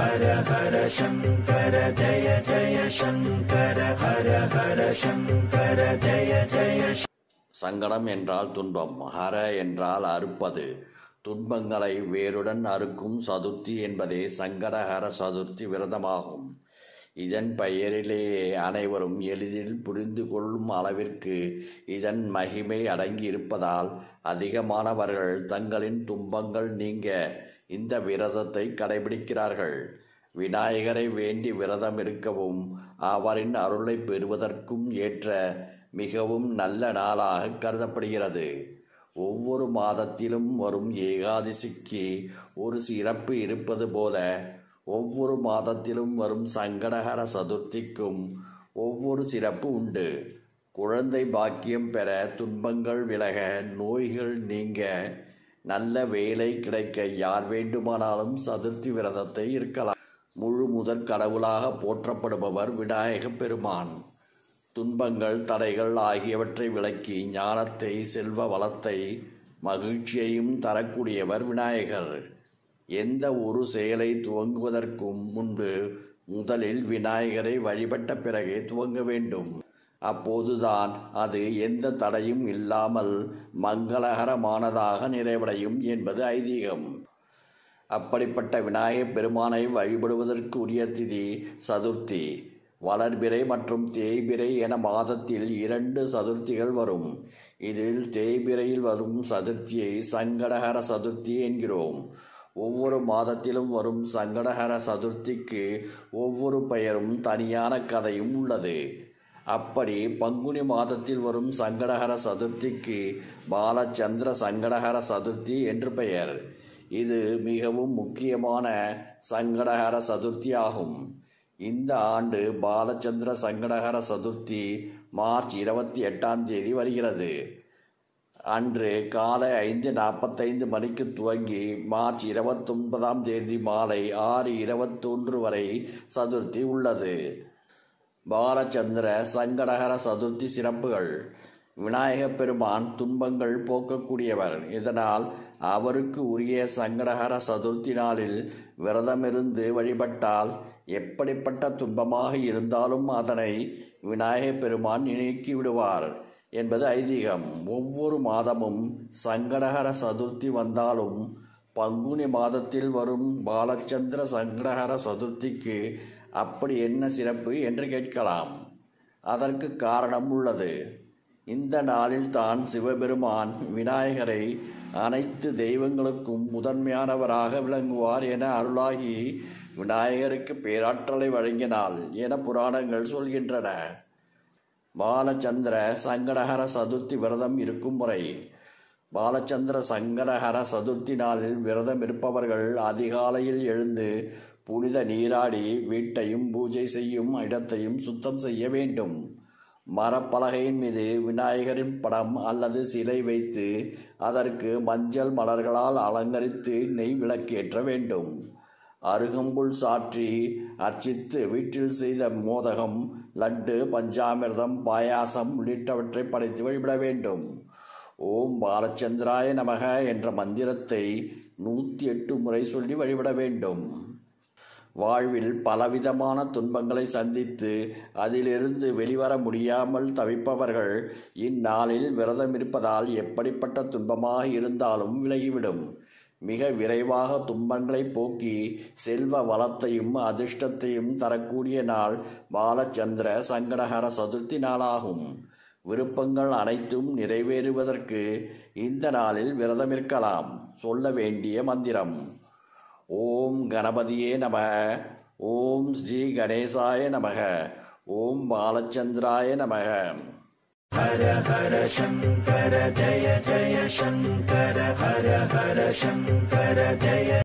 ஹர ஹர சங்கர ஜய ஜய சங்கர ஹர ஹர சங்கர ஜய ஜய. சங்கடம் என்றால் துன்பம், ஹர என்றால் அறுப்பது. துன்பங்களை வேருடன் அறுக்கும் சதுர்த்தி என்பதே சங்கடஹர சதுர்த்தி விரதமாகும். இதன் பெயரிலேயே அனைவரும் எளிதில் புரிந்து கொள்ளும் அளவிற்கு இதன் மகிமை அடங்கியிருப்பதால் அதிகமானவர்கள் தங்களின் துன்பங்கள் நீங்க இந்த விரதத்தை கடைபிடிக்கிறார்கள். விநாயகரை வேண்டி விரதம் இருக்கவும் அவரின் அருளை பெறுவதற்கும் ஏற்ற மிகவும் நல்ல நாளாக கருதப்படுகிறது. ஒவ்வொரு மாதத்திலும் வரும் ஏகாதசிக்கு ஒரு சிறப்பு இருப்பது போல ஒவ்வொரு மாதத்திலும் வரும் சங்கடஹர சதுர்த்திக்கும் ஒவ்வொரு சிறப்பு உண்டு. குழந்தை பாக்கியம் பெற, துன்பங்கள் விலக, நோய்கள் நீங்க, நல்ல வேலை கிடைக்க யார் வேண்டுமானாலும் சதுர்த்தி விரதத்தை இருக்கலாம். முழு முதற் கடவுளாக போற்றப்படுபவர் விநாயக பெருமான். துன்பங்கள், தடைகள் ஆகியவற்றை விலக்கி ஞானத்தை, செல்வ வளத்தை, மகிழ்ச்சியையும் தரக்கூடியவர் விநாயகர். எந்த ஒரு செயலை துவங்குவதற்கும் முன்பு முதலில் விநாயகரை வழிபட்ட பிறகே துவங்க வேண்டும். அப்போதுதான் அது எந்த தடையும் இல்லாமல் மங்களகரமானதாக நிறைவடையும் என்பது ஐதீகம். அப்படிப்பட்ட விநாயகப் பெருமானை வழிபடுவதற்கு உரிய திதி சதுர்த்தி. வளர்பிறை மற்றும் தேய்பிறை என மாதத்தில் 2 சதுர்த்திகள் வரும். இதில் தேய்பிறையில் வரும் சதுர்த்தியை சங்கடஹர சதுர்த்தி என்கிறோம். ஒவ்வொரு மாதத்திலும் வரும் சங்கடஹர சதுர்த்திக்கு ஒவ்வொரு பெயரும் தனியான கதையும் உள்ளது. அப்படி பங்குனி மாதத்தில் வரும் சங்கடஹர சதுர்த்திக்கு பாலச்சந்திர சங்கடஹர சதுர்த்தி என்று பெயர். இது மிகவும் முக்கியமான சங்கடஹர சதுர்த்தி ஆகும். இந்த ஆண்டு பாலச்சந்திர சங்கடஹர சதுர்த்தி மார்ச் 28 வருகிறது. அன்று காலை 5:45 மணிக்கு துவங்கி மார்ச் 29 மாலை 6:21 வரை சதுர்த்தி உள்ளது. பாலச்சந்திர சங்கடஹர சதுர்த்தி சிறப்புகள். விநாயகப் பெருமான் துன்பங்கள் போக்கக்கூடியவர். இதனால் அவருக்கு உரிய சங்கடஹர சதுர்த்தி நாளில் விரதமிருந்து வழிபட்டால் எப்படிப்பட்ட துன்பமாக இருந்தாலும் அதனை விநாயகப் பெருமான் நீக்கிவிடுவார் என்பது ஐதீகம். ஒவ்வொரு மாதமும் சங்கடஹர சதுர்த்தி வந்தாலும் பங்குனி மாதத்தில் வரும் பாலச்சந்திர சங்கடஹர சதுர்த்திக்கு அப்படி என்ன சிறப்பு என்று கேட்கலாம். அதற்கு காரணம் உள்ளது. இந்த நாளில் தான் சிவபெருமான் விநாயகரை அனைத்து தெய்வங்களுக்கும் முதன்மையானவராக விளங்குவார் என அருளாகி விநாயகருக்கு பேராற்றலை வழங்கினாள் என புராணங்கள் சொல்கின்றன. பாலச்சந்திர சங்கடஹர சதுர்த்தி விரதம் இருக்கும் முறை. பாலச்சந்திர சங்கடஹர சதுர்த்தி நாளில் விரதம் இருப்பவர்கள் அதிகாலையில் எழுந்து புனித நீராடி வீட்டையும் பூஜை செய்யும் இடத்தையும் சுத்தம் செய்ய வேண்டும். மரப்பலகையின் மீது விநாயகரின் படம் அல்லது சிலை வைத்து அதற்கு மஞ்சள் மலர்களால் அலங்கரித்து நெய் விளக்கேற்ற வேண்டும். அருகம்புல் சாற்றி அர்ச்சித்து வீட்டில் செய்த மோதகம், லட்டு, பஞ்சாமிர்தம், பாயாசம் உள்ளிட்டவற்றை படைத்து வழிபட வேண்டும். ஓம் பாலச்சந்திராய நமக என்ற மந்திரத்தை 108 முறை சொல்லி வழிபட வேண்டும். வாழ்வில் பலவிதமான துன்பங்களை சந்தித்து அதிலிருந்து வெளிவர முடியாமல் தவிப்பவர்கள் இந்நாளில் விரதம் இருப்பதால் எப்படிப்பட்ட துன்பமாக இருந்தாலும் விலகிவிடும். மிக விரைவாக துன்பங்களை போக்கி செல்வ வளத்தையும் அதிர்ஷ்டத்தையும் தரக்கூடிய நாள் பாலச்சந்திர சங்கடஹர சதுர்த்தி நாளாகும். விருப்பங்கள் அனைத்தும் நிறைவேறுவதற்கு இந்த நாளில் விரதம் இருக்கலாம். சொல்ல வேண்டிய மந்திரம்: ஓம் கணபதியே நமக, ஓம் ஸ்ரீ கணேசாய நமக, ஓம் பாலச்சந்திராய நமக. ஹர ஹர சங்கர ஜய ஜய சங்கர ஹர ஹர சங்கர ஜய